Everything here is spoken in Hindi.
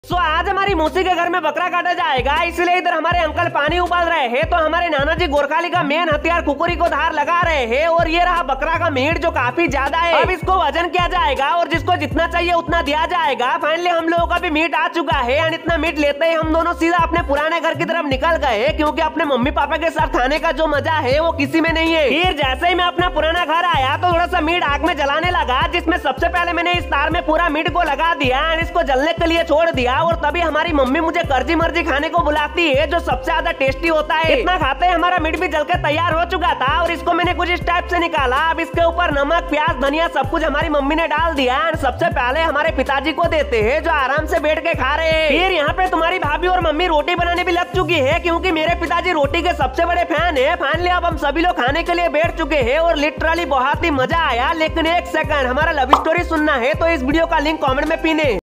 आज हमारी मौसी के घर में बकरा काटा जाएगा, इसलिए इधर हमारे अंकल पानी उबाल रहे हैं तो हमारे नाना जी गोरखाली का मेन हथियार कुकुरी को धार लगा रहे हैं। और ये रहा बकरा का मीट जो काफी ज्यादा है। अब इसको वजन किया जाएगा और जिसको जितना चाहिए उतना दिया जाएगा। फाइनली हम लोगों का भी मीट आ चुका है और इतना मीट लेते ही हम दोनों सीधा अपने पुराने घर की तरफ निकल गए, क्योंकि अपने मम्मी पापा के साथ खाने का जो मजा है वो किसी में नहीं है। फिर जैसे ही मैं अपना पुराना घर आया तो थोड़ा सा मीट आग में जलाने लगा, जिसमें सबसे पहले मैंने इस तार में पूरा मीट को लगा दिया और इसको जलने के लिए छोड़ दिया। और तभी हमारी मम्मी मुझे कर्जी मर्जी खाने को बुलाती है जो सबसे ज्यादा टेस्टी होता है। इतना खाते ही हमारा मीट भी जल के तैयार हो चुका था और इसको मैंने कुछ इस टाइप से निकाला। अब इसके ऊपर नमक, प्याज, धनिया सब कुछ हमारी मम्मी ने डाल दिया और सबसे पहले हमारे पिताजी को देते हैं जो आराम से बैठ के खा रहे हैं। फिर यहाँ पे तुम्हारी भाभी और मम्मी रोटी बनाने भी लग चुकी है, क्योंकि मेरे पिताजी रोटी के सबसे बड़े फैन है। फाइनली अब हम सभी लोग खाने के लिए बैठ चुके हैं और लिटरली बहुत ही मजा आया। लेकिन एक सेकंड, हमारा लव स्टोरी सुनना है तो इस वीडियो का लिंक कमेंट में पिन है।